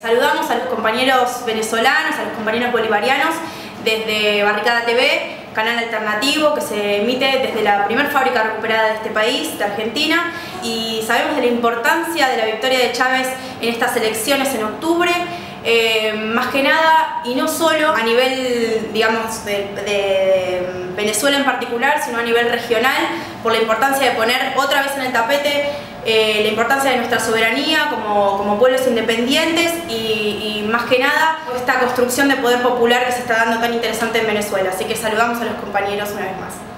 Saludamos a los compañeros venezolanos, a los compañeros bolivarianos desde Barricada TV, canal alternativo que se emite desde la primera fábrica recuperada de este país, de Argentina, y sabemos de la importancia de la victoria de Chávez en estas elecciones en octubre, más que nada, y no solo a nivel, digamos, de Venezuela en particular, sino a nivel regional, por la importancia de poner otra vez en el tapete la importancia de nuestra soberanía como pueblos independientes y más que nada esta construcción de poder popular que se está dando tan interesante en Venezuela. Así que saludamos a los compañeros una vez más.